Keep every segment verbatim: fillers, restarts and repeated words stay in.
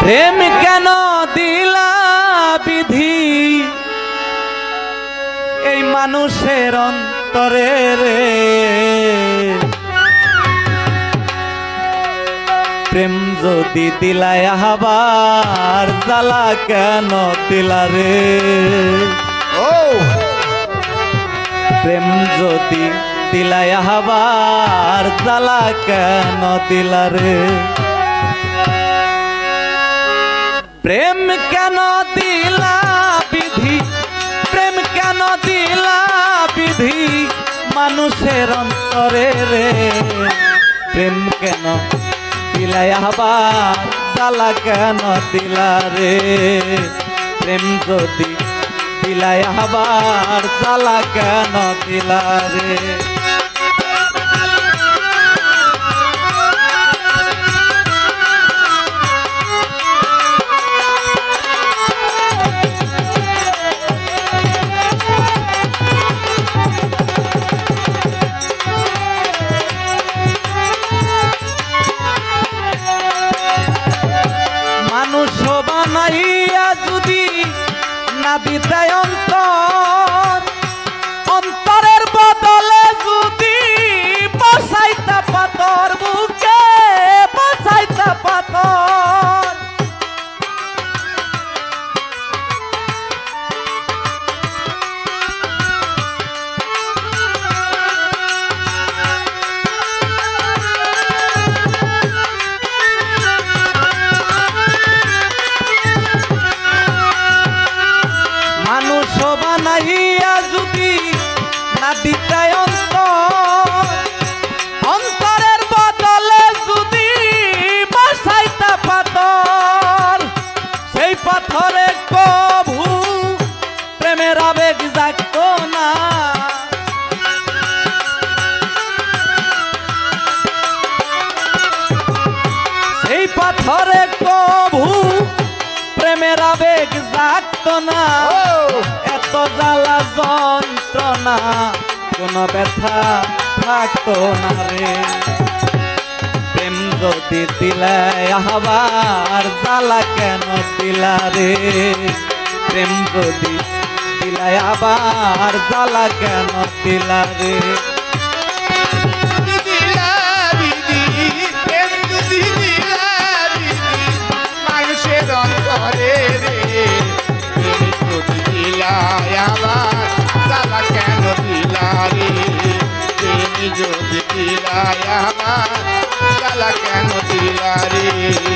প্রেম কেন দিলা বিধি এই মানুষের অন্তরে রে, প্রেম যদি দিলাই আবার জ্বালা কেন দিলা রে, ও প্রেম যদি দিলাই আবার জ্বালা কেন দিলা রে, প্রেম কেন দিলা বিধি, প্রেম কেন দিলা বিধি মানুষের অন্তরে রে, প্রেম কেন দিলাই আবার জ্বালা কেন দিলা রে, প্রেম যদি দিলাই আবার জ্বালা কেন দিলা রে। মানুষ বানাইয়া যদি না দিতাই অন্তর, অন্তরের বদলে যদি বসাইতা পাথর, বুকে বসাইতা পাথর, মানুষ বানাইয়া যদি না দিতাই অন্তর, অন্তরের বদলে যদি বসাইতা পাথর, সেই পাথরে কভু প্রেমের আবেগ জাগতো না, সেই পাথরে কভু প্রেমের আবেগ জাগতো না, এত জ্বালা যন্ত্রণা কোনো ব্যথা থাকতো না রে, প্রেম যদি দিলাই আবার জ্বালা কেন দিলা রে, প্রেম যদি দিলাই আবার জ্বালা কেন দিলা রে, মানুষের অন্তরে রে, যদি দিলাই আবার জ্বালা কেন দিলা রে, তুমি যদি দিলাই আবার জ্বালা কেন দিলা রে।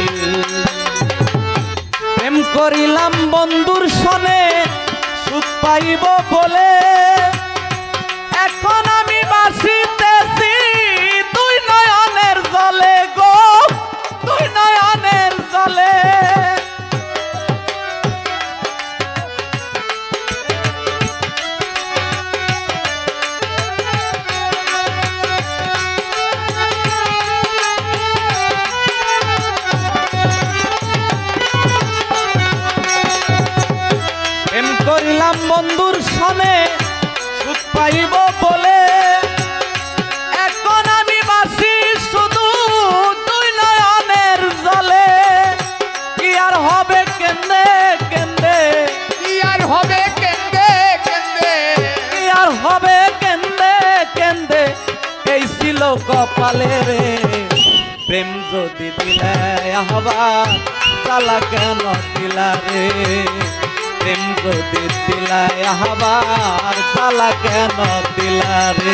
প্রেম করিলাম বন্ধুর সনে সুখ পাইব বলে, এখন আমি বাসিতেছি দুই নয়নের জলে গো, দুই নয়নের জলে, প্রেম করিলাম বন্ধুর সনে সুখ পাইব বলে, এখন আমি বাসি শুধু দুই নয়নের জলে, কি আর হবে কেন্দে কেন্দে, কি আর হবে কেন্দে কেন্দে, কি আর হবে কেন্দে কেন্দে, এই ছিল কপালে রে, প্রেম যদি দিলাই আবার জ্বালা কেন দিলা রে, প্রেম যদি দিলাই আবার জ্বালা কেন দিলা রে।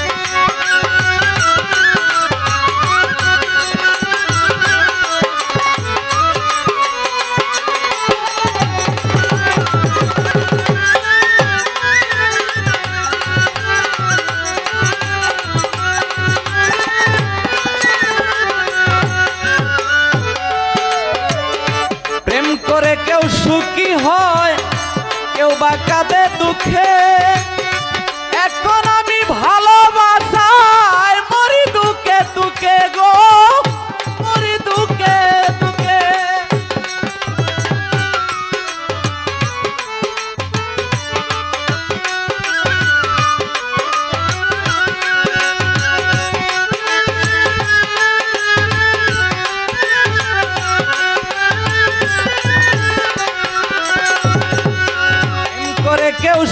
প্রেম করে কেউ সুখী হয়, কেউ বা কাঁদে দুঃখে, এখন আমি ভালোবাসায় মরি দুঃখে দুঃখে গো, মরি দুঃখে দুঃখে,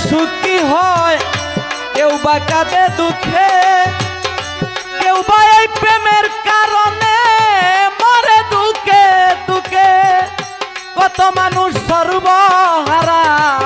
সুখী হয় কেউ বা কাঁদে দুঃখে, কেউ বা এই প্রেমের কারণে মরে দুঃখে দুঃখে। কত মানুষ সর্বহারা,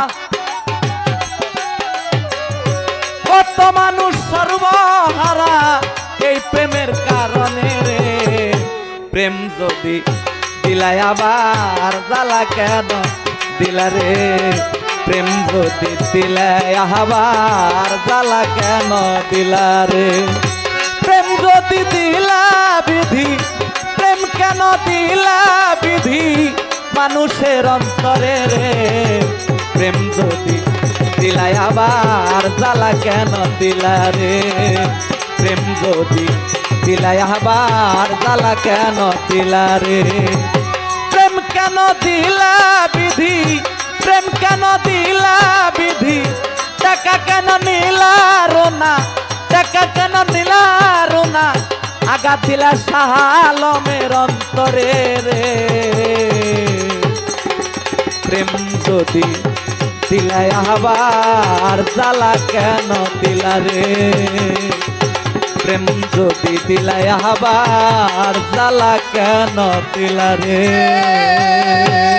কত মানুষ সর্বহারা এই প্রেমের কারণে রে। প্রেম যদি দিলাই আবার জ্বালা কেন দিলা রে, প্রেম যদি দিলাই আবার জ্বালা কেন দিলা রে। প্রেম যদি দিলা বিধি, প্রেম কেন দিলা বিধি মানুষের অন্তরে রে। প্রেম যদি দিলাই আবার জ্বালা কেন দিলা রে, প্রেম যদি দিলাই আবার জ্বালা কেন দিলা রে। প্রেম কেন দিলা বিধি, প্রেম কেন দিলা বিধি, টাকা কেন নিলা রোনা, টাকা কেন নিলা রোনা, আঘাত দিলা শাহ আলমের অন্তরে রে। প্রেম যদি দিলাই আবার জ্বালা কেন দিলা রে, প্রেম যদি দিলাই আবার জ্বালা কেন দিলা রে।